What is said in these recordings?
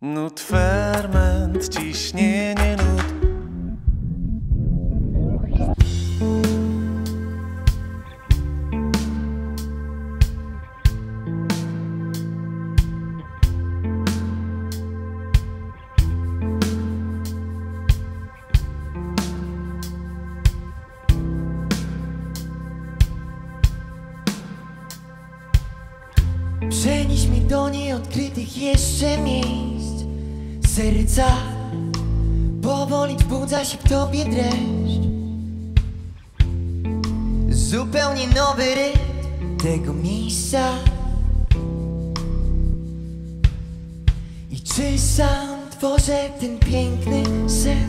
Nut, ferment, ciśnienie nut. Przenieś mnie do nieodkrytych jeszcze miejsc. Serca powoli wbudza się w tobie dreszcz. Zupełnie nowy rytm tego miejsca. I czy sam tworzę ten piękny sen?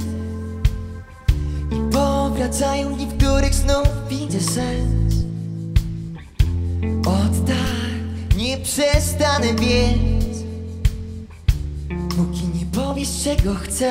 I powracają dni, w których znów widzę sens. Nie przestanę biec, póki nie powiesz, czego chcę.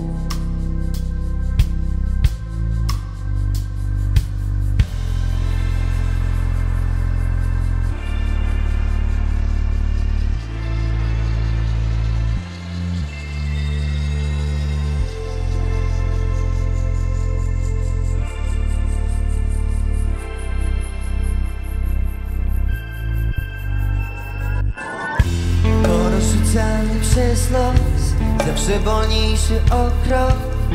Porzucany przez los, zawsze wolniejszy o krok.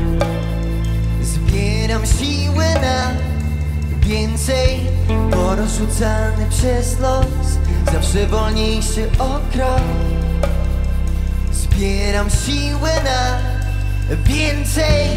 Zbieram siłę na więcej. Porzucany przez los, zawsze wolniejszy o krok. Zbieram siłę na więcej.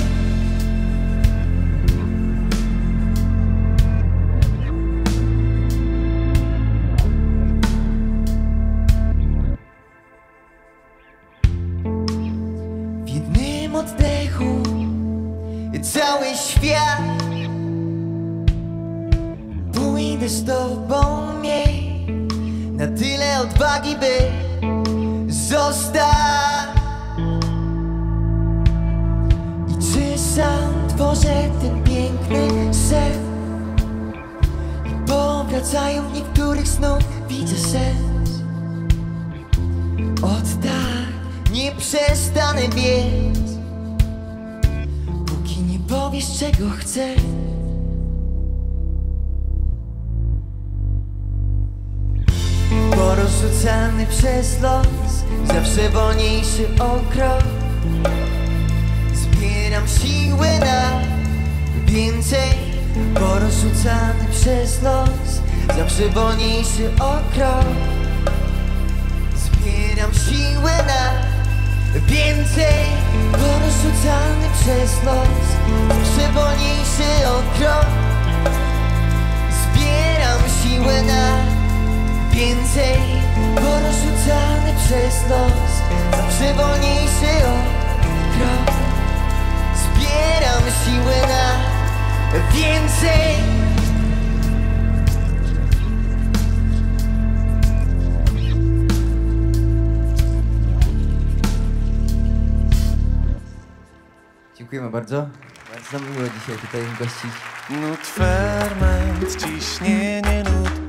Oddechu cały świat. Pójdę z tobą, miej na tyle odwagi, by zostać. I czy sam tworzę ten piękny sen? I powracają dni, w których znów widzę sens. Od tak nie przestanę biec, powiesz, czego chcę. Porzucany przez los, zawsze wolniejszy o krok. Zbieram siłę na więcej. Porzucany przez los, zawsze wolniejszy o krok. Zbieram siłę na więcej. Porzucany przez los, zawsze wolniejszy o krok. Zbieram siłę na więcej. Porzucany przez los, zawsze wolniejszy o krok. Zbieram siłę na więcej. Dziękujemy bardzo. Bardzo nam miło dzisiaj tutaj gościć. Nut, ferment, ciśnienie nut.